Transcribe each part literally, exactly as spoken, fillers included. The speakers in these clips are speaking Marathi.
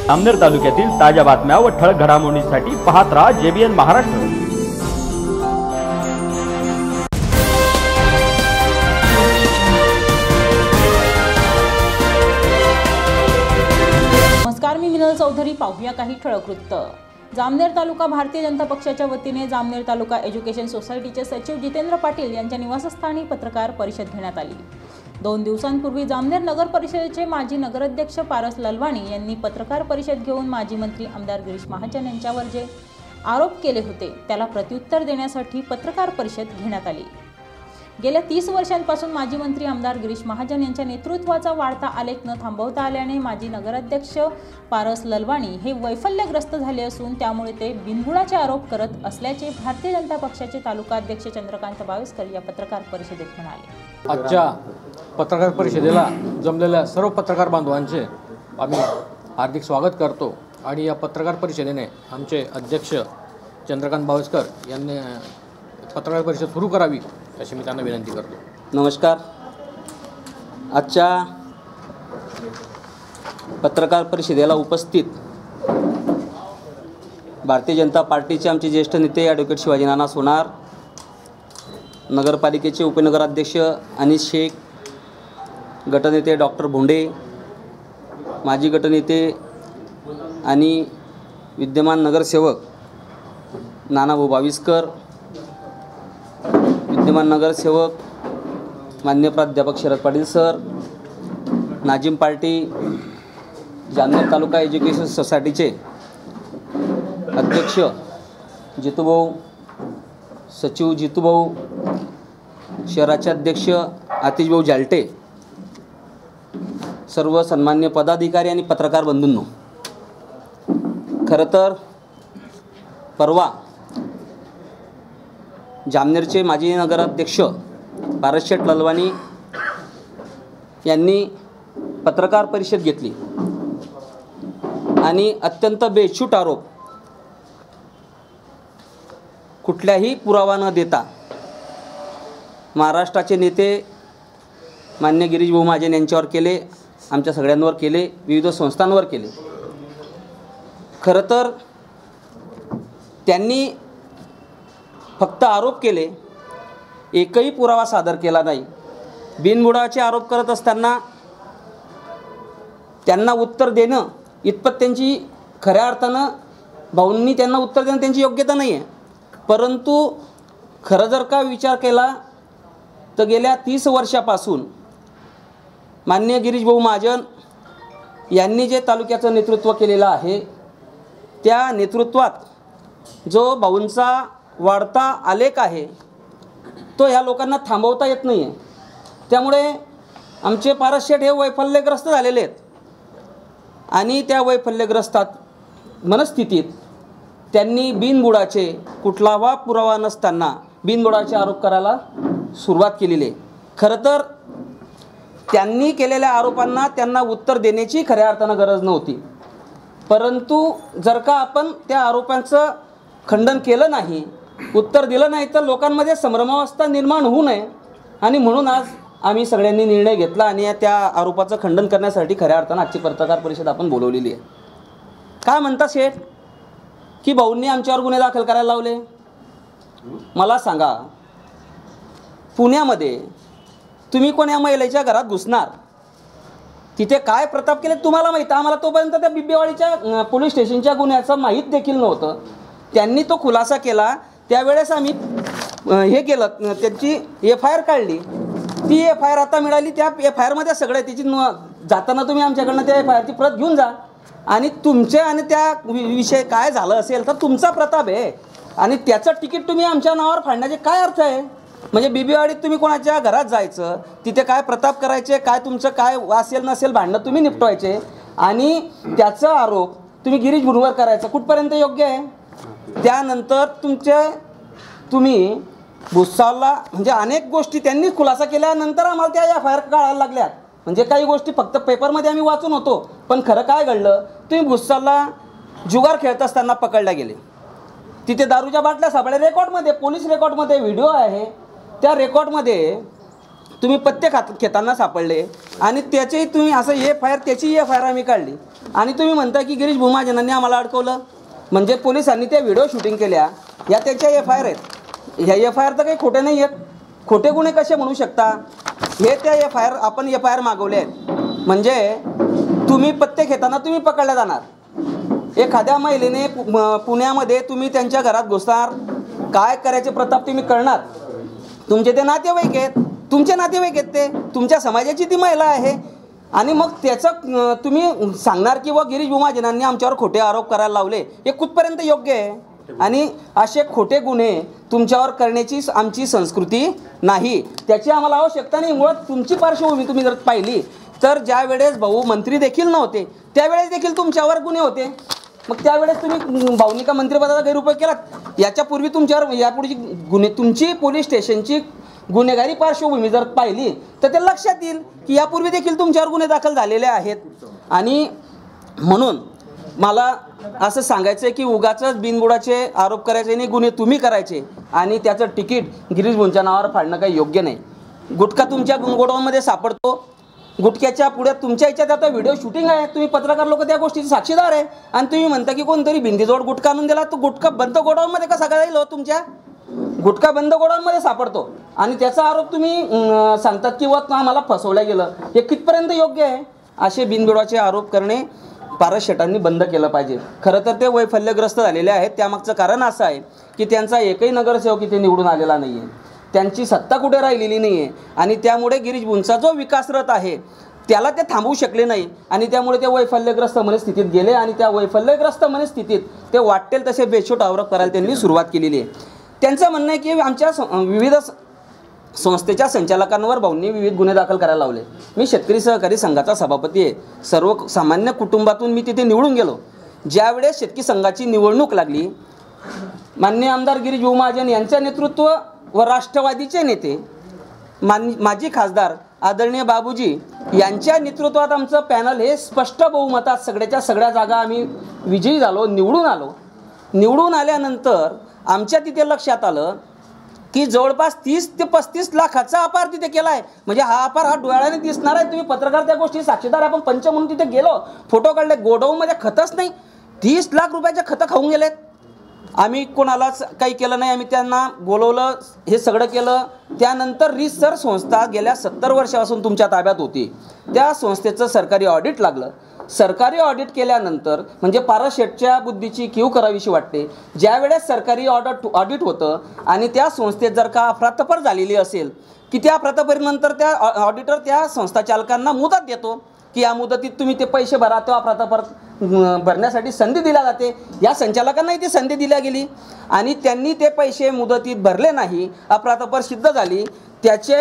जामनेर तालुक्यातील ताज्या बातम्या व ठळक घडामोडींसाठी पाहत राहा जेबीएन महाराष्ट्र। नमस्कार, मी मिनल चौधरी। पाहूया काही ठळक वृत्त। जामनेर तालुका भारतीय जनता पक्षाच्या वतीने जामनेर तालुका एज्युकेशन सोसायटीचे सचिव जितेंद्र पाटील यांच्या निवासस्थानी पत्रकार परिषद घेण्यात आली। दोन दिवसांपूर्वी जामनेर नगर परिषदेचे माजी नगराध्यक्ष पारस ललवाणी यांनी पत्रकार परिषद घेऊन माजी मंत्री आमदार गिरीश महाजन यांच्यावर जे आरोप केले होते त्याला प्रत्युत्तर देण्यासाठी पत्रकार परिषद घेण्यात आली। गेल्या तीस वर्षांपासून माजी मंत्री आमदार गिरीश महाजन यांच्या नेतृत्वाचा वाढता आलेख न थांबवता आल्याने माजी नगराध्यक्ष पारस ललवाणी हे वैफल्यग्रस्त झाले असून त्यामुळे ते बिनबुडाचे आरोप करत असल्याचे भारतीय जनता पक्षाचे तालुका अध्यक्ष चंद्रकांत बाविस्कर या पत्रकार परिषदेत म्हणाले। आजच्या पत्रकार परिषदेला जमलेल्या सर्व पत्रकार बांधवांचे आम्ही हार्दिक स्वागत करतो आणि या पत्रकार परिषदेने आमचे अध्यक्ष चंद्रकांत बाविस्कर यांनी पत्रकार परिषद सुरू करावी अशी मी त्यांना विनंती करतो। नमस्कार। आजच्या पत्रकार परिषदेला उपस्थित भारतीय जनता पार्टीचे आमचे ज्येष्ठ नेते ॲडव्होकेट शिवाजी नाना सोनार, नगरपालिकेचे उपनगराध्यक्ष अनिस शेख, गटनेते डॉक्टर भोंडे, माजी गटनेते आणि विद्यमान नगरसेवक नानाभाऊ बाविस्कर, विद्यमान नगरसेवक मान्य प्राध्यापक Sharad Patil sir, Nazim party, Jamner taluka education सोसायटीचे अध्यक्ष जितूभाऊ, सचिव जितूभाऊ, शहराचे अध्यक्ष आतिशभाऊ जालटे, सर्व सन्मान्य पदाधिकारी आणि पत्रकार बंधूंनो, खरं तर परवा जामनेरचे माजी नगराध्यक्ष पारस शेठ ललवाणी यांनी पत्रकार परिषद घेतली आणि अत्यंत बेछूट आरोप कुठल्याही पुरावा न देता महाराष्ट्राचे नेते मान्य गिरीश भाऊ महाजन यांच्यावर केले, आमच्या सगळ्यांवर केले, विविध संस्थांवर केले। खरं तर त्यांनी फक्त आरोप केले, एकही पुरावा सादर केला नाही। बिनबुडाचे आरोप करत असताना त्यांना उत्तर देणं इतपत त्यांची खऱ्या अर्थानं भाऊंनी त्यांना उत्तर देणं त्यांची योग्यता नाही आहे। परंतु खरं जर का विचार केला तर गेल्या तीस वर्षापासून मान्य गिरीश भाऊ महाजन यांनी जे तालुक्याचं नेतृत्व केलेलं आहे त्या नेतृत्वात जो भाऊंचा वाढता आलेख आहे तो ह्या लोकांना थांबवता येत नाही आहे। त्यामुळे आमचे पारस शेठ हे वैफल्यग्रस्त झालेले आहेत आणि त्या वैफल्यग्रस्तात मनस्थितीत त्यांनी बिनबुडाचे कुठलावा पुरावा नसताना बिनबुडाचे आरोप करायला सुरुवात केलेली आहे। खरं तर त्यांनी केलेल्या आरोपांना त्यांना उत्तर देण्याची खऱ्या अर्थानं गरज नव्हती, परंतु जर का आपण त्या आरोपांचं खंडन केलं नाही, उत्तर दिलं नाही तर लोकांमध्ये संभ्रमावस्था निर्माण होऊ नये आणि म्हणून आज आम्ही सगळ्यांनी निर्णय घेतला आणि त्या आरोपाचं खंडन करण्यासाठी खऱ्या अर्थानं आजची पत्रकार परिषद आपण बोलवलेली आहे। काय म्हणता शेठ की भाऊंनी आमच्यावर गुन्हे दाखल करायला लावले? मला सांगा, पुण्यामध्ये तुम्ही कोण्या महिलेच्या घरात घुसणार, तिथे काय प्रताप केले तुम्हाला माहीत, आम्हाला तोपर्यंत त्या बिब्बेवाडीच्या पोलीस स्टेशनच्या गुन्ह्याचं माहीत देखील नव्हतं। त्यांनी तो खुलासा केला, त्यावेळेस आम्ही हे केलं, त्यांची एफ आय आर काढली। ती एफ आय आर आता मिळाली, त्या एफ आय आरमध्ये सगळं त्याची जाताना तुम्ही आमच्याकडनं त्या एफ आय आरची प्रत घेऊन जा आणि तुमचे आणि त्या विषय काय झालं असेल तर तुमचा प्रताप आहे आणि त्याचं तिकीट तुम्ही आमच्या नावावर फाडण्याचे काय अर्थ आहे? म्हणजे बिबीवाडीत तुम्ही कोणाच्या घरात जायचं, तिथे काय प्रताप करायचे, काय तुमचं काय असेल नसेल भांडणं तुम्ही निपटवायचे आणि त्याचा आरोप तुम्ही गिरीश भुनवर करायचा, कुठपर्यंत योग्य आहे? त्यानंतर तुमचे तुम्ही भुसावळला म्हणजे अनेक गोष्टी त्यांनीच खुलासा केल्यानंतर आम्हाला त्या एफ आय आर काढायला लागल्यात। म्हणजे काही गोष्टी फक्त पेपरमध्ये आम्ही वाचून होतो, पण खरं काय घडलं, तुम्ही भुसावळला जुगार खेळत असताना पकडल्या गेले, तिथे दारूच्या बाटल्या सापडल्या, रेकॉर्डमध्ये पोलीस रेकॉर्डमध्ये व्हिडिओ आहे, त्या रेकॉर्डमध्ये तुम्ही पत्ते खात घेताना सापडले आणि त्याचे तुम्ही असं एफ आय आर त्याची एफ आय आर आम्ही काढली आणि तुम्ही म्हणता की गिरीश भूमहाजनांनी आम्हाला अडकवलं. म्हणजे पोलिसांनी त्या व्हिडिओ शूटिंग केल्या, या त्याच्या एफ आय आर आहेत. ह्या एफ आय आर तर काही खोटे नाही आहेत. खोटे गुन्हे कसे म्हणू शकता? हे त्या एफ आय आर आपण एफ आय आर मागवले आहेत. म्हणजे तुम्ही पत्ते घेताना तुम्ही पकडल्या जाणार. एखाद्या महिलेने पुण्यामध्ये तुम्ही त्यांच्या घरात घुसणार, काय करायचे प्रताप तुम्ही करणार. तुमचे ते नातेवाईक आहेत, तुमचे नातेवाईक आहेत, ते तुमच्या समाजाची ती महिला आहे आणि मग त्याचं तुम्ही सांगणार की व गिरीश भूमहाजनांनी आमच्यावर खोटे आरोप करायला लावले. हे कुठपर्यंत योग्य आहे? आणि असे खोटे गुन्हे तुमच्यावर करण्याची आमची संस्कृती नाही, त्याची आम्हाला आवश्यकता नाही. मुळात तुमची पार्श्वभूमी तुम्ही जर पाहिली तर ज्या वेळेस भाऊ मंत्री देखील नव्हते त्यावेळेस देखील तुमच्यावर गुन्हे होते. मग त्यावेळेस तुम्ही भाऊनी का मंत्रिपदाचा गैरउपयोग केला. याच्यापूर्वी तुमच्यावर यापुढची गुन्हे तुमची पोलीस स्टेशनची गुन्हेगारी पार्श्वभूमी जर पाहिली तर ते लक्षात येईल की यापूर्वी देखील तुमच्यावर गुन्हे दाखल झालेले आहेत. आणि म्हणून मला असं सांगायचं आहे की उगाचच बिनबुडाचे आरोप करायचे नाही, गुन्हे तुम्ही करायचे आणि त्याचं तिकीट गिरीश भाऊंच्या नावावर फाडणं काही योग्य नाही. गुटखा तुमच्या गोडाऊनमध्ये सापडतो, गुटख्याच्या पुढे तुमच्या याच्यात आता व्हिडिओ शूटिंग आहे, तुम्ही पत्रकार लोक त्या गोष्टीचे साक्षीदार आहे आणि तुम्ही म्हणता की कोणतरी भिंतीजवळ गुटखा आणून दिला, तो गुटखा बंद गोडाऊनमध्ये कसा काय जाईल? तुमच्या गुटखा बंद गोडाऊनमध्ये सापडतो आणि त्याचा आरोप तुम्ही सांगतात की व आम्हाला फसवलं गेलं. हे कितपर्यंत योग्य आहे? असे बिनबुडाचे आरोप करणे पारस शेटांनी बंद केलं पाहिजे. खरं तर ते वैफल्यग्रस्त झालेले आहेत. त्यामागचं कारण असं आहे की त्यांचा एकही नगरसेवक इथे निवडून आलेला नाही आहे, त्यांची सत्ता कुठे राहिलेली नाही आहे आणि त्यामुळे गिरीश भाऊंचा जो विकास रथ आहे त्याला ते थांबवू शकले नाही आणि त्यामुळे ते वैफल्यग्रस्त मनस्थितीत गेले आणि त्या वैफल्यग्रस्त मनस्थितीत ते वाटेल तसे बेछूट आरोप करायला त्यांनी सुरुवात केलेली आहे. त्यांचं म्हणणं आहे की आमच्या विविध संस्थेच्या संचालकांवर भाऊंनी विविध गुन्हे दाखल करायला लावले. मी शेतकरी सहकारी संघाचा सभापती आहे. सर्वसामान्य कुटुंबातून मी तिथे निवडून गेलो. ज्यावेळेस शेतकरी संघाची निवडणूक लागली, माननीय आमदार गिरीश भूमहाजन यांच्या नेतृत्व व राष्ट्रवादीचे नेते मान माजी खासदार आदरणीय बाबूजी यांच्या नेतृत्वात आमचं पॅनल हे स्पष्ट बहुमतात सगळ्याच्या सगळ्या जागा आम्ही विजयी झालो, निवडून आलो. निवडून आल्यानंतर आमच्या तिथे लक्षात आलं की जवळपास तीस ते पस्तीस लाखाचा अपार तिथे केला आहे. म्हणजे हा अपार हा डोळ्याने दिसणार आहे. तुम्ही पत्रकार त्या गोष्टी साक्षीदार. आपण पंच म्हणून तिथे गेलो, फोटो काढले. गोडाऊनमध्ये खतच नाही, तीस लाख रुपयाचे खतं खाऊन गेलेत. आम्ही कोणालाच काही केलं नाही. आम्ही त्यांना बोलवलं, हे सगळं केलं. त्यानंतर रिसर संस्था गेल्या सत्तर वर्षापासून तुमच्या ताब्यात होती. त्या संस्थेचं सरकारी ऑडिट लागलं. सरकारी ऑडिट केल्यानंतर म्हणजे पारस शेटच्या बुद्धीची कीव करावीशी वाटते. ज्यावेळेस सरकारी ऑडिट ऑडिट होतं आणि त्या संस्थेत जर का अफरातफर झालेली असेल की त्या अफरातफरीनंतर त्या ऑडिटर त्या संस्था चालकांना मुदत देतो की या मुदतीत तुम्ही ते पैसे भरा, तो अफरातफर भरण्यासाठी संधी दिल्या जाते. या संचालकांनाही ती संधी दिल्या गेली आणि त्यांनी ते पैसे मुदतीत भरले नाही, अफरातफर सिद्ध झाली. त्याचे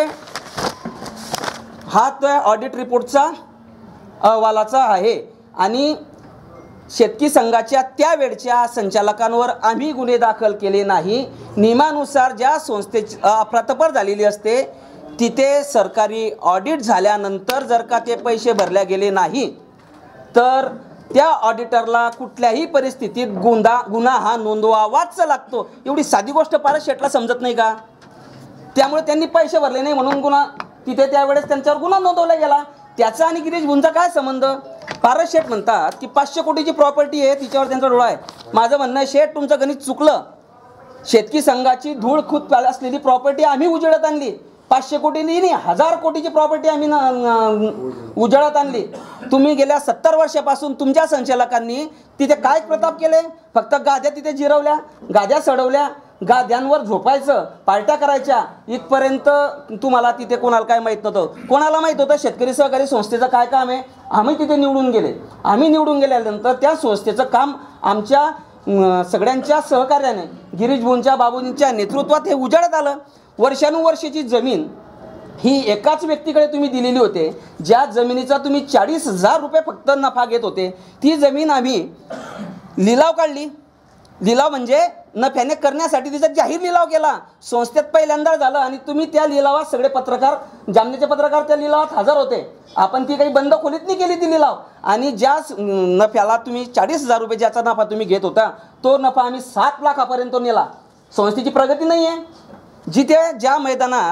हा त्या ऑडिट रिपोर्टचा अहवालाचा आहे आणि शेतकी संघाच्या त्यावेळच्या संचालकांवर आम्ही गुन्हे दाखल केले नाही. नियमानुसार ज्या संस्थेची अफरातफर झालेली असते तिथे सरकारी ऑडिट झाल्यानंतर जर का ते पैसे भरले गेले नाही तर त्या ऑडिटरला कुठल्याही परिस्थितीत गुन्हा गुन्हा हा नोंदवावाच लागतो. एवढी साधी गोष्ट पारस शेटला समजत नाही का? त्यामुळे त्यांनी पैसे भरले नाही म्हणून गुन्हा तिथे त्यावेळेस त्यांच्यावर गुन्हा नोंदवला गेला. त्याचा आणि गिरीश भाऊंचा काय संबंध? पारस शेट म्हणतात की पाचशे कोटीची प्रॉपर्टी आहे, तिच्यावर त्यांचा डोळा आहे. माझं म्हणणं आहे शेठ तुमचं गणित चुकलं. शेतकी संघाची धूळ खूप असलेली प्रॉपर्टी आम्ही उजेडात आणली. पाचशे कोटी नाही, हजार कोटीची प्रॉपर्टी आम्ही उजेडात आणली. तुम्ही गेल्या सत्तर वर्षापासून तुमच्या संचालकांनी तिथे काय प्रताप केले? फक्त गाद्या तिथे जिरवल्या, गाद्या सडवल्या, गाद्यांवर झोपायचं, पार्ट्या करायच्या. इथपर्यंत तुम्हाला तिथे कोणाला काय माहीत नव्हतं. कोणाला माहीत होतं शेतकरी सहकारी संस्थेचं काय काम आहे? आम्ही तिथे निवडून गेले. आम्ही निवडून गेल्यानंतर त्या संस्थेचं काम आमच्या सगळ्यांच्या सहकार्याने गिरीश भाऊंच्या बाबूंच्या नेतृत्वात हे उजाडत आलं. वर्षानुवर्षाची जमीन ही एकाच व्यक्तीकडे तुम्ही दिलेली होते. ज्या जमिनीचा तुम्ही चाळीस हजार रुपये फक्त नफा घेत होते ती जमीन आम्ही लिलाव काढली. लिलाव म्हणजे नफ्याने करण्यासाठी तिचा जाहीर लिलाव केला. संस्थेत पहिल्यांदा झालं आणि तुम्ही त्या लिलावात सगळे पत्रकार, जामनेचे पत्रकार त्या लिलावात हजर होते. आपण ती काही बंद खोलीत नाही केली ती लिलाव. आणि ज्या नफ्याला तुम्ही चाळीस हजार रुपये ज्याचा नफा तुम्ही घेत होता तो नफा आम्ही सात लाखापर्यंत नेला. संस्थेची प्रगती नाही आहे. जिथे ज्या मैदानात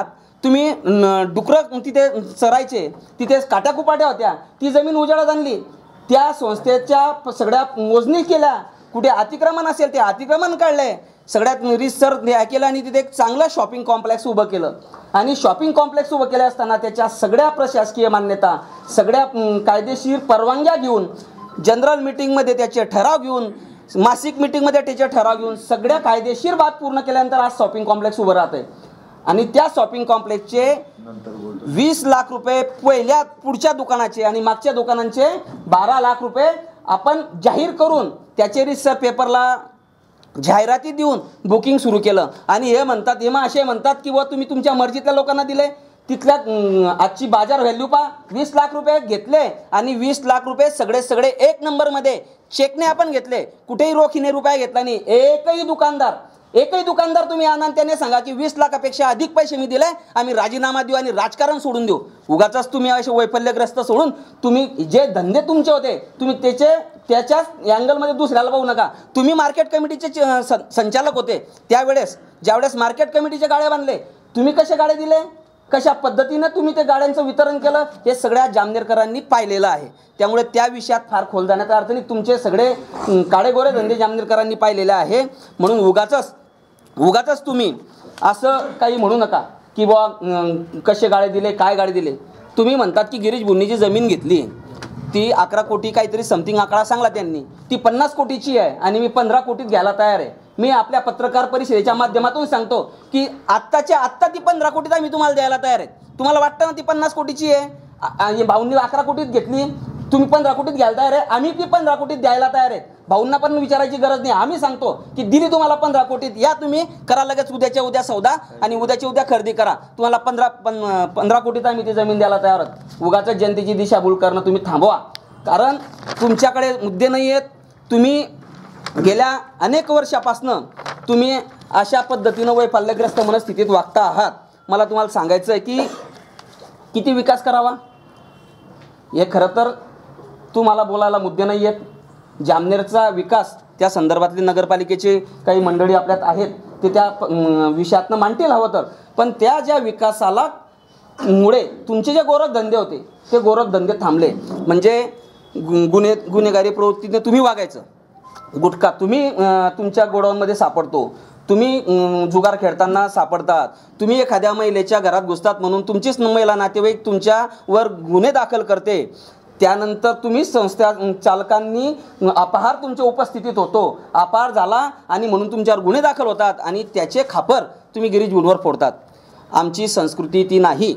तुम्ही डुकरं तिथे चरायचे, तिथे काट्याकुपाट्या होत्या, ती जमीन उजाडात आणली. त्या संस्थेच्या सगळ्या मोजणी केल्या, कुठे अतिक्रमण असेल ते अतिक्रमण काढले, सगळ्यात रिसर केलं आणि तिथे एक चांगलं शॉपिंग कॉम्प्लेक्स उभं केलं. आणि शॉपिंग कॉम्प्लेक्स उभं केलं असताना त्याच्या सगळ्या प्रशासकीय मान्यता, सगळ्या कायदेशीर परवानग्या घेऊन, जनरल मीटिंगमध्ये त्याचे ठराव घेऊन, मासिक मीटिंगमध्ये त्याचे ठराव घेऊन सगळ्या कायदेशीर बाब पूर्ण केल्यानंतर आज शॉपिंग कॉम्प्लेक्स उभं राहत आहे. आणि त्या शॉपिंग कॉम्प्लेक्सचे वीस लाख रुपये पहिल्या पुढच्या दुकानाचे आणि मागच्या दुकानांचे बारा लाख रुपये आपण जाहीर करून त्याचे रिसर पेपरला जाहिराती देऊन बुकिंग सुरू केलं. आणि हे म्हणतात, हे मग असे म्हणतात की बुवा तुम्ही तुमच्या मर्जीतल्या लोकांना दिले. तिथल्या आजची बाजार व्हॅल्यू पा वीस लाख रुपये घेतले आणि वीस लाख रुपये सगळे सगळे एक नंबरमध्ये चेकने आपण घेतले, कुठेही रोखीने रुपया घेतला नाही. एकही दुकानदार एकही दुकानदार तुम्ही आणा त्याने सांगा की वीस लाखापेक्षा अधिक पैसे मी दिले, आम्ही राजीनामा देऊ आणि राजकारण सोडून देऊ. उगाच तुम्ही असे वैफल्यग्रस्त सोडून तुम्ही जे धंदे तुमचे होते तुम्ही त्याचे त्याच्याच अँगलमध्ये दुसऱ्याला पाहू नका. तुम्ही मार्केट कमिटीचे संचालक होते त्यावेळेस, ज्यावेळेस मार्केट कमिटीचे गाळे बांधले, तुम्ही कसे गाळे दिले, कशा पद्धतीनं तुम्ही ते गाड्यांचं वितरण केलं, हे सगळ्या जामनेरकरांनी पाहिलेलं आहे. त्यामुळे त्या विषयात फार खोल जाण्याचा अर्थ नाही. तुमचे सगळे काळेगोरे धंदे जामनेरकरांनी पाहिलेले आहे. म्हणून उगाचच उगाचच तुम्ही असं काही म्हणू नका की बुवा कसे गाळे दिले, काय गाळे दिले. तुम्ही म्हणतात की गिरीश बुन्नीची जमीन घेतली, ती अकरा कोटी काहीतरी समथिंग आकडा सांगला त्यांनी, ती पन्नास कोटीची आहे आणि मी पंधरा कोटीत घ्यायला तयार आहे. मी आपल्या पत्रकार परिषदेच्या माध्यमातून सांगतो की आत्ताच्या आत्ता ती पंधरा कोटीत मी तुम्हाला द्यायला तयार आहे. तुम्हाला वाटतं ना ती पन्नास कोटीची आहे, भाऊंनी अकरा कोटीत घेतली, तुम्ही पंधरा कोटीत घ्यायला तयार आहे, आम्ही ती पंधरा कोटीत द्यायला तयार आहे. भाऊंना पण विचारायची गरज नाही. आम्ही सांगतो की दिली तुम्हाला पंधरा कोटीत, या तुम्ही करा लगेच उद्याच्या उद्या सौदा आणि उद्याच्या उद्या खरेदी करा. तुम्हाला पंधरा पं पंधरा कोटीत आम्ही ती जमीन द्यायला तयार आहोत. उगाच जनतेची दिशाभूल करणं तुम्ही थांबवा. कारण तुमच्याकडे मुद्दे नाही आहेत. तुम्ही गेल्या अनेक वर्षापासनं तुम्ही अशा पद्धतीनं वैफल्यग्रस्त मनस्थितीत वागता आहात. मला तुम्हाला सांगायचं आहे की किती विकास करावा हे खरं तर तुम्हाला बोलायला मुद्दे नाही आहेत. जामनेरचा विकास त्या संदर्भातली नगरपालिकेचे काही मंडळी आपल्यात आहेत ते त्या विषयातनं मांडतील हवं तर. पण त्या ज्या विकासाला मुळे तुमचे जे गोरखधंदे होते ते गोरखधंदे थांबले. म्हणजे गुन्हे गुन्हेगारी प्रवृत्तीने तुम्ही वागायचं, गुटखा तुम्ही तुमच्या गोडाऊनमध्ये सापडतो, तुम्ही जुगार खेळताना सापडतात, तुम्ही एखाद्या महिलेच्या घरात घुसतात म्हणून तुमचीच महिला नातेवाईक तुमच्यावर गुन्हे दाखल करते. त्यानंतर तुम्ही संस्था चालकांनी अपहार तुमच्या उपस्थितीत होतो, अपहार झाला आणि म्हणून तुमच्यावर गुन्हे दाखल होतात आणि त्याचे खापर तुम्ही गिरीश बुनवर फोडतात. आमची संस्कृती ती नाही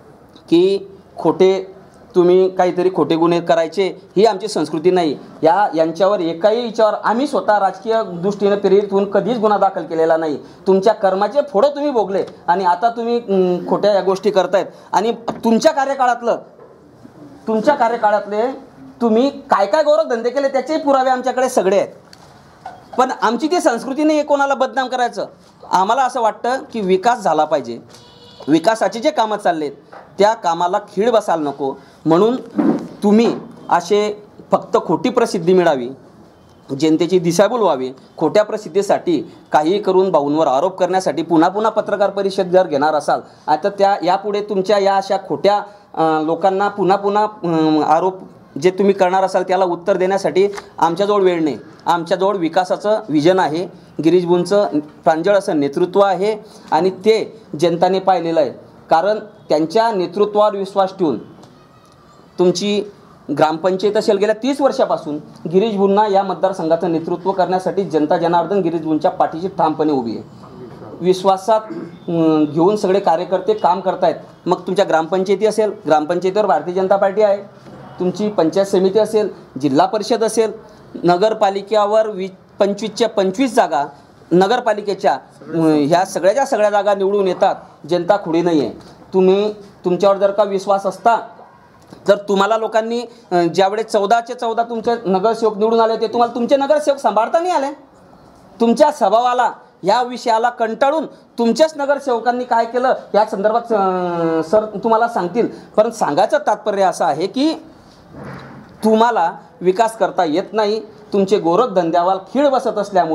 की खोटे तुम्ही काहीतरी खोटे गुन्हे करायचे, ही आमची संस्कृती नाही. या यांच्यावर एकाही याच्यावर आम्ही स्वतः राजकीय दृष्टीने प्रेरित होऊन कधीच गुन्हा दाखल केलेला नाही. तुमच्या कर्माचे फोडं तुम्ही भोगले आणि आता तुम्ही खोट्या या गोष्टी करतायत. आणि तुमच्या कार्यकाळातलं तुमच्या कार्यकाळातले तुम्ही काय काय गोरखधंदे केले त्याचे पुरावे आमच्याकडे सगळे आहेत. पण आमची ती संस्कृती नाही कोणाला बदनाम करायचं. आम्हाला असं वाटतं की विकास झाला पाहिजे, विकासाचे जे कामं चाललेत त्या कामाला खीळ बसायला नको. म्हणून तुम्ही असे फक्त खोटी प्रसिद्धी मिळावी, जनतेची दिशाभूल व्हावी, खोट्या प्रसिद्धीसाठी काही करून भाऊंवर आरोप करण्यासाठी पुन्हा पुन्हा पत्रकार परिषद जर घेणार असाल आता त्या यापुढे तुमच्या या अशा खोट्या लोकांना पुन्हा पुन्हा आरोप जे तुम्ही करणार असाल त्याला उत्तर देण्यासाठी आमच्याजवळ वेळ नाही. आमच्याजवळ विकासाचं विजन आहे, गिरीश बुनचं प्रांजळ असं नेतृत्व आहे आणि ते जनताने पाहिलेलं आहे. कारण त्यांच्या नेतृत्वावर विश्वास ठेवून तुमची ग्रामपंचायत असेल गेल्या तीस वर्षापासून गिरीश बुनना या मतदारसंघाचं नेतृत्व करण्यासाठी जनता जनार्दन गिरीश बुनच्या पाठीशी ठामपणे उभी आहे. विश्वासात घेऊन सगळे कार्यकर्ते काम करतायत. मग तुमच्या ग्रामपंचायती असेल, ग्रामपंचायतीवर भारतीय जनता पार्टी आहे, तुमची पंचायत समिती असेल, जिल्हा परिषद असेल, नगरपालिकेवर वी पंचवीसच्या पंचवीस जागा नगरपालिकेच्या ह्या सगळ्याच्या सगळ्या जागा निवडून येतात. जनता खुडी नाही आहे. तुम्ही तुमच्यावर जर का विश्वास असता तर तुम्हाला लोकांनी ज्यावेळेस चौदाचे चौदा तुमचे नगरसेवक निवडून आले ते तुम्हाला तुमचे नगरसेवक सांभाळता नाही आले. तुमच्या स्वभावाला या विषयाला कंटाळून तुमच्याच नगरसेवकांनी काय केलं या संदर्भात सर तुम्हाला सांगतील. पण सांगायचं तात्पर्य असं आहे की तुम्हाला विकास करता येत नाही. तुमचे गोरखधंद्यावर खीळ बसत असल्यामुळे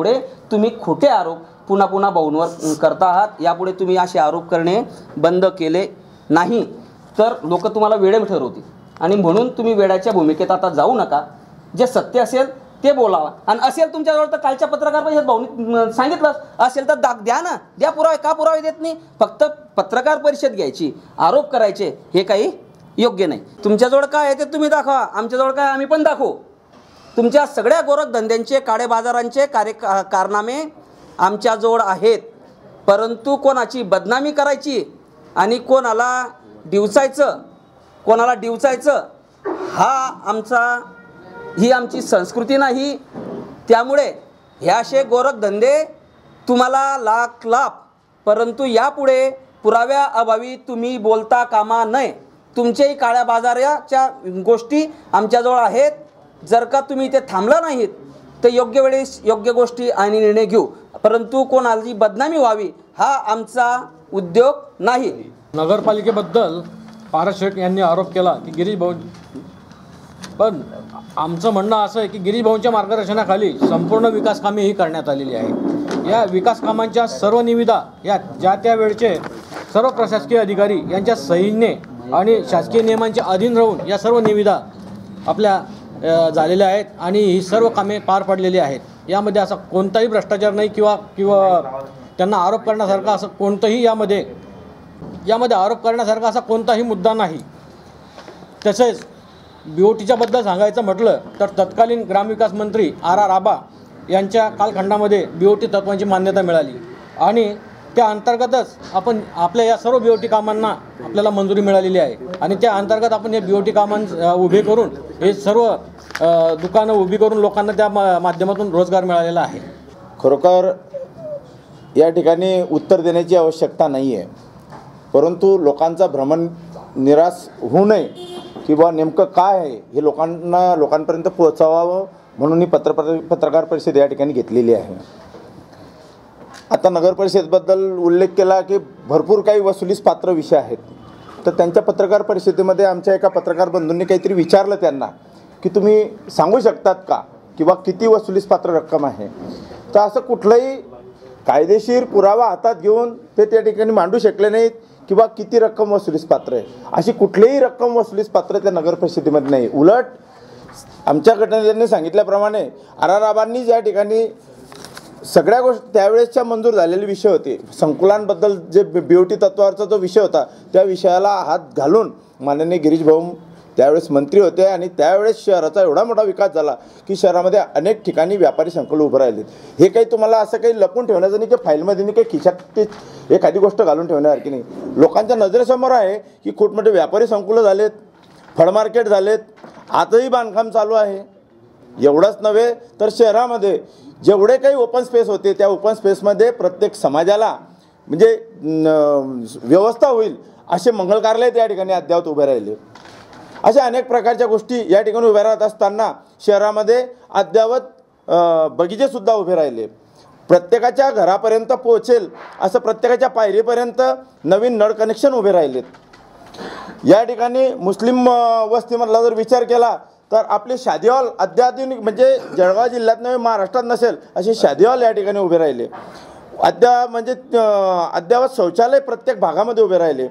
तुम्ही खोटे आरोप पुन्हा पुन्हा भाऊंवर करता आहात. यापुढे तुम्ही असे आरोप करणे बंद केले नाही तर लोक तुम्हाला वेडे ठरवतील आणि म्हणून तुम्ही वेड्याच्या भूमिकेत आता जाऊ नका. जे सत्य असेल ते बोलावा आणि असेल तुमच्याजवळ तर कालच्या पत्रकार परिषदेत भाऊनी सांगितलं असेल तर दाग द्या ना, द्या पुरावे. का पुरावे देत नाही? फक्त पत्रकार परिषद घ्यायची, आरोप करायचे हे काही योग्य नाही. तुमच्याजवळ काय आहे ते तुम्ही दाखवा, आमच्याजवळ काय आम्ही पण दाखवू. तुमच्या सगळ्या गोरखधंद्यांचे काळेबाजारांचे कार्य कारनामे आमच्याजवळ आहेत. परंतु कोणाची बदनामी करायची आणि कोणाला डिवचायचं कोणाला डिवचायचं हा आमचा ही आमची संस्कृती नाही. त्यामुळे हे असे गोरखधंदे तुम्हाला लाख लाभ, परंतु यापुढे पुराव्या अभावी तुम्ही बोलता कामा नये. तुमच्याही काळ्या बाजाराच्या गोष्टी आमच्याजवळ आहेत. जर का तुम्ही इथे थांबला नाहीत तर योग्य वेळेस योग्य गोष्टी आणि निर्णय घेऊ, परंतु कोणाची बदनामी व्हावी हा आमचा उद्योग नाही. नगरपालिकेबद्दल पारस शेठ यांनी आरोप केला की गिरीश भाऊ, पण आमचं म्हणणं असं आहे की गिरीश भाऊंच्या मार्गदर्शनाखाली संपूर्ण विकास कामे ही करण्यात आलेली आहे. या विकास कामांच्या सर्व निविदा या ज्या त्या वेळचे सर्व प्रशासकीय अधिकारी यांच्या सहीने आणि शासकीय नियमांच्या अधीन राहून या सर्व निविदा आपल्या झालेल्या आहेत आणि ही सर्व कामे पार पडलेली आहेत. यामध्ये असा कोणताही भ्रष्टाचार नाही किंवा किंवा त्यांना आरोप करण्यासारखा असं कोणतंही यामध्ये यामध्ये आरोप करण्यासारखा असा कोणताही मुद्दा नाही. तसेच बी ओ टीच्याबद्दल सांगायचं म्हटलं तर तत्कालीन ग्रामविकास मंत्री आर आर आबा यांच्या कालखंडामध्ये बी ओ टी तत्वांची मान्यता मिळाली आणि त्या अंतर्गतच आपण आपल्या या सर्व बी ओ टी कामांना आपल्याला मंजुरी मिळालेली आहे आणि त्या अंतर्गत आपण हे बी ओ टी कामां उभे करून हे सर्व दुकानं उभी करून लोकांना त्या माध्यमातून रोजगार मिळालेला आहे. खरोखर या ठिकाणी उत्तर देण्याची आवश्यकता नाही आहे, परंतु लोकांचा भ्रमण निराश होऊ नये किंवा नेमकं काय आहे हे लोकांना लोकांपर्यंत पोहोचावं म्हणून ही पत्र पत्रकार परिषद या ठिकाणी घेतलेली आहे. आता नगर परिषदेबद्दल उल्लेख केला की भरपूर काही वसुलीस पात्र विषय आहेत, तर त्यांच्या पत्रकार परिषदेमध्ये आमच्या एका पत्रकार बंधूंनी काहीतरी विचारलं त्यांना की तुम्ही सांगू शकतात का किंवा किती वसुलीस पात्र रक्कम आहे. तर असं कुठलंही कायदेशीर पुरावा हातात घेऊन ते त्या ठिकाणी मांडू शकले नाहीत किंवा किती रक्कम वसुलीस पात्र आहे. अशी कुठलीही रक्कम वसुलीस पात्र त्या नगर परिषदेमध्ये नाही. उलट आमच्या घटनेने सांगितल्याप्रमाणे आर आर आबांनी ज्या ठिकाणी सगळ्या गोष्टी त्यावेळेसच्या मंजूर झालेले विषय होते, संकुलांबद्दल जे बी ओ टी तत्वावरचा जो विषय होता त्या विषयाला हात घालून माननीय गिरीश भाऊ त्यावेळेस मंत्री होते आणि त्यावेळेस शहराचा एवढा मोठा विकास झाला की शहरामध्ये अनेक ठिकाणी व्यापारी संकुल उभं राहिलेत. हे काही तुम्हाला असं काही लपून ठेवण्याचं नाही की फाईलमध्ये नाही, काही खिशात ते एखादी गोष्ट घालून ठेवण्यासारखी नाही. लोकांच्या नजरेसमोर आहे की खूप मोठे व्यापारी संकुलं झालेत, फळ मार्केट झालेत, आजही बांधकाम चालू आहे. एवढंच नव्हे तर शहरामध्ये जेवढे काही ओपन स्पेस होते त्या ओपन स्पेसमध्ये प्रत्येक समाजाला म्हणजे व्यवस्था होईल असे मंगल कार्यालय त्या ठिकाणी अद्यावत उभे राहिले. अशा अनेक प्रकारच्या गोष्टी या ठिकाणी उभ्या राहत असताना शहरामध्ये अद्यावत बगीचेसुद्धा उभे राहिले. प्रत्येकाच्या घरापर्यंत पोहोचेल असं प्रत्येकाच्या पायरीपर्यंत नवीन नळ कनेक्शन उभे राहिलेत. या ठिकाणी मुस्लिम वस्तीमधला जर विचार केला तर आपले शादी हॉल अत्याधुनिक म्हणजे जळगाव जिल्ह्यात नव्हे महाराष्ट्रात नसेल असे शादी हॉल या ठिकाणी उभे राहिले. अद्याप म्हणजे अद्यावत शौचालय प्रत्येक भागामध्ये उभे राहिले,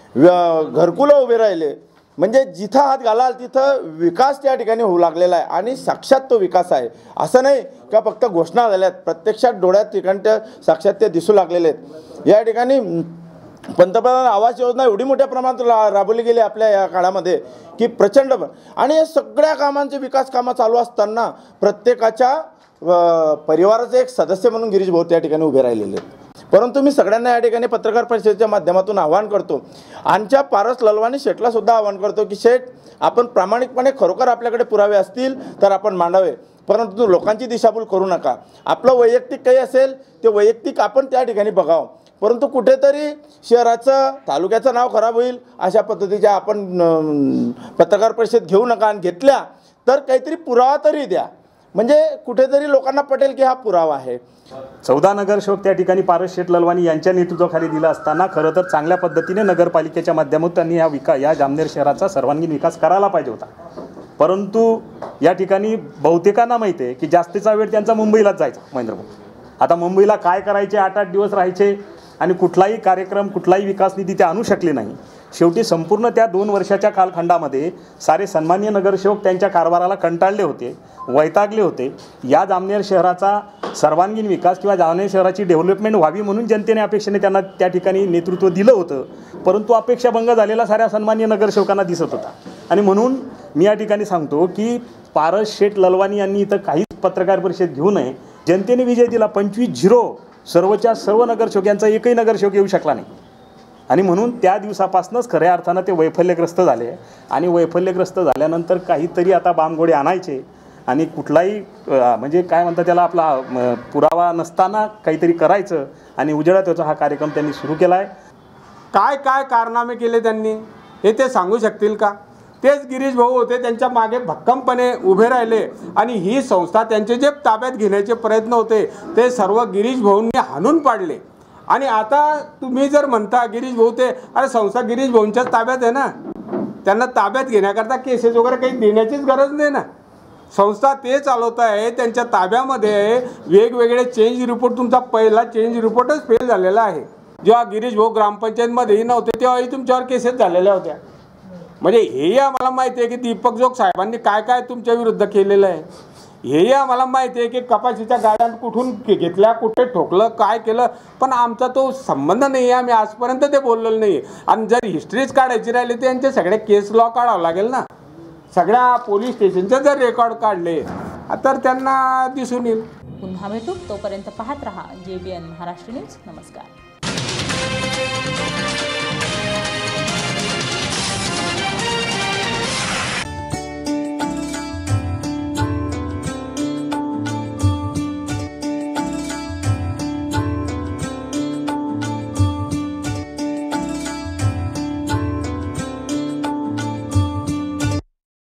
घरकुलं उभे राहिले. म्हणजे जिथं हात घालाल तिथं विकास त्या ठिकाणी होऊ लागलेला आहे आणि साक्षात तो विकास आहे. असं नाही का फक्त घोषणा झाल्यात, प्रत्यक्षात डोळ्यात ठिकाणच्या साक्षात ते दिसू लागलेले आहेत. या ठिकाणी पंतप्रधान आवास योजना एवढी मोठ्या प्रमाणात राबवली गेली आपल्या या काळामध्ये की प्रचंड. आणि या सगळ्या कामांचे विकास कामं चालू असताना प्रत्येकाच्या परिवाराचे एक सदस्य म्हणून गिरीश भाऊ त्या ठिकाणी उभे राहिलेले आहेत. परंतु मी सगळ्यांना या ठिकाणी पत्रकार परिषदेच्या माध्यमातून आवाहन करतो, आमच्या पारस ललवाणी शेठला सुद्धा आवाहन करतो की शेठ आपण प्रामाणिकपणे खरोखर आपल्याकडे पुरावे असतील तर आपण मांडावे, परंतु लोकांची दिशाभूल करू नका. आपलं वैयक्तिक काही असेल ते वैयक्तिक आपण त्या ठिकाणी बघावं, परंतु कुठेतरी शहराचं तालुक्याचं नाव खराब होईल अशा पद्धतीच्या आपण पत्रकार परिषद घेऊ नका. आणि घेतल्या तर काहीतरी पुरावा तरी द्या, म्हणजे कुठेतरी लोकांना पटेल की हा पुरावा आहे. चौदा नगरसेवक त्या ठिकाणी पारस शेठ ललवाणी यांच्या नेतृत्वाखाली दिला असताना खरं तर चांगल्या पद्धतीने नगरपालिकेच्या माध्यमातून त्यांनी या विका या जामनेर शहराचा सर्वांगीण विकास करायला पाहिजे होता. परंतु या ठिकाणी बहुतेकांना माहिती आहे की जास्तीचा वेळ त्यांचा मुंबईलाच जायचा. महेंद्र भाऊ आता मुंबईला काय करायचे, आठ आठ दिवस राहायचे आणि कुठलाही कार्यक्रम कुठलाही विकास निधी ते आणू शकले नाही. शेवटी संपूर्ण त्या दोन वर्षाच्या कालखंडामध्ये सारे सन्माननीय नगरसेवक त्यांच्या कारभाराला कंटाळले होते, वैतागले होते. या जामनेर शहराचा सर्वांगीण विकास किंवा जामनेर शहराची डेव्हलपमेंट व्हावी म्हणून जनतेने अपेक्षेने त्यांना त्या ठिकाणी नेतृत्व दिलं होतं. परंतु अपेक्षाभंग झालेला साऱ्या सन्माननीय नगरसेवकांना दिसत होता. आणि म्हणून मी या ठिकाणी सांगतो की पारस शेठ ललवानी यांनी इथं काहीच पत्रकार परिषद घेऊ नये. जनतेने विजय दिला. पंचवीस झिरो सर्वच्या सर्व नगरसेवक यांचा एकही नगरसेवक येऊ शकला नाही. आणि म्हणून त्या दिवसापासूनच खऱ्या अर्थानं ते वैफल्यग्रस्त झाले. आणि वैफल्यग्रस्त झाल्यानंतर काहीतरी आता बामगोडे आणायचे आणि कुठलाही म्हणजे काय म्हणतात त्याला आपला पुरावा नसताना काहीतरी करायचं आणि उजेडात याचा हा कार्यक्रम त्यांनी सुरू केला आहे. काय काय कारनामे केले त्यांनी हे ते सांगू शकतील का? तेच गिरीश भाऊ होते, त्यांच्या मागे भक्कमपणे उभे राहिले आणि ही संस्था त्यांचे जे ताब्यात घेण्याचे प्रयत्न होते ते सर्व गिरीश भाऊंनी हाणून पाडले. आणि आता तुम्ही जर म्हणता गिरीश भाऊ ते अरे संस्था गिरीश भाऊंच्याच ताब्यात आहे ना, त्यांना ताब्यात घेण्याकरता केसेस वगैरे काही देण्याचीच गरज नाही ना. संस्था ते चालवत आहे, त्यांच्या ताब्यामध्ये वेगवेगळे चेंज रिपोर्ट, तुमचा पहिला चेंज रिपोर्टच फेल झालेला आहे. जेव्हा गिरीश भाऊ ग्रामपंचायतमध्येही नव्हते तेव्हाही तुमच्यावर केसेस झालेल्या होत्या. म्हणजे हेही आम्हाला माहिती आहे की दीपक जोग साहेबांनी काय काय तुमच्या विरुद्ध केलेलं आहे. हेही आम्हाला माहिती आहे की कपाशीच्या गाड्या कुठून घेतल्या, कुठे ठोकलं, काय केलं, पण आमचा तो संबंध नाही आहे. आम्ही आजपर्यंत ते बोललेलो नाही. आणि जर हिस्ट्रीच काढायची राहिली तर यांचे सगळे केस लॉ काढावं लागेल ना. सगळ्या पोलीस स्टेशनचे जर रेकॉर्ड काढले तर त्यांना दिसून येईल. पुन्हा भेटू, तोपर्यंत पाहत रहा जे बी एन महाराष्ट्र न्यूज. नमस्कार.